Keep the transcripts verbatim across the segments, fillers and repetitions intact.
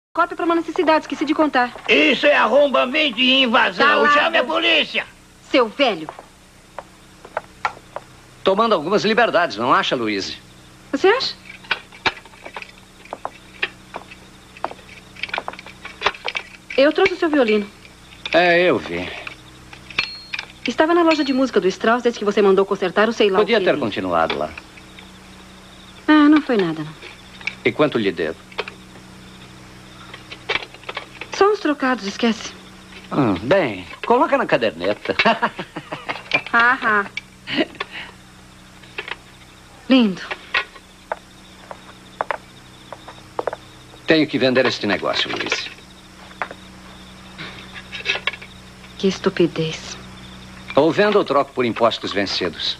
Cópia para uma necessidade, esqueci de contar. Isso é arrombamento e invasão. Calado. Chame a polícia. Seu velho. Tomando algumas liberdades, não acha, Louise? Você acha? Eu trouxe o seu violino. É, eu vi. Estava na loja de música do Strauss desde que você mandou consertar o sei lá Podia o que. ter continuado lá. Ah, não foi nada, não. E quanto lhe devo? Só uns trocados, esquece. Hum, bem, coloca na caderneta. Ah, ah. Lindo. Tenho que vender este negócio, Luiz. Que estupidez. Ou vendo ou troco por impostos vencidos.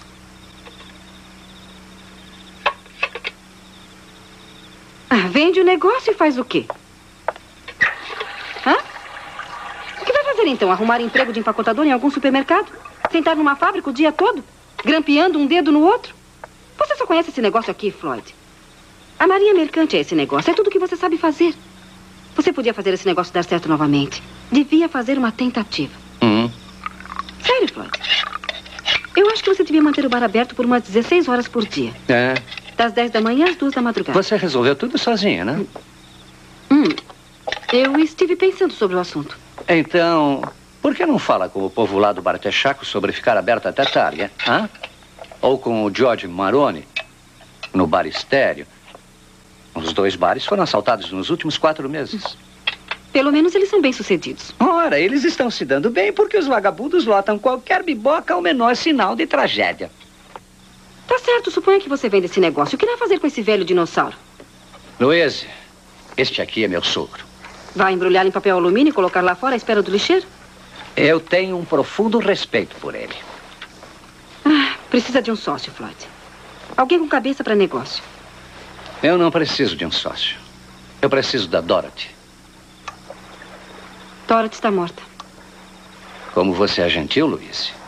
Ah, vende o negócio e faz o quê? Hã? O que vai fazer então? Arrumar emprego de empacotador em algum supermercado? Sentar numa fábrica o dia todo? Grampeando um dedo no outro? Você só conhece esse negócio aqui, Floyd. A Marinha Mercante é esse negócio. É tudo o que você sabe fazer. Você podia fazer esse negócio dar certo novamente. Devia fazer uma tentativa. Uhum. Sério, Floyd. Eu acho que você devia manter o bar aberto por umas dezesseis horas por dia. É. Das dez da manhã às duas da madrugada. Você resolveu tudo sozinha, né? Hum. Eu estive pensando sobre o assunto. Então, por que não fala com o povo lá do Bar Texaco sobre ficar aberto até tarde, hein? Hã? Ou com o George Maroni, no Bar Estéreo. Os dois bares foram assaltados nos últimos quatro meses. Pelo menos eles são bem-sucedidos. Ora, eles estão se dando bem porque os vagabundos lotam qualquer biboca ao menor sinal de tragédia. Tá certo, suponha que você vende esse negócio. O que vai fazer com esse velho dinossauro? Luiz, este aqui é meu sogro. Vai embrulhar em papel alumínio e colocar lá fora à espera do lixeiro? Eu tenho um profundo respeito por ele. Ah, precisa de um sócio, Floyd. Alguém com cabeça para negócio. Eu não preciso de um sócio. Eu preciso da Dorothy. Dorothy está morta. Como você é gentil, Luiz.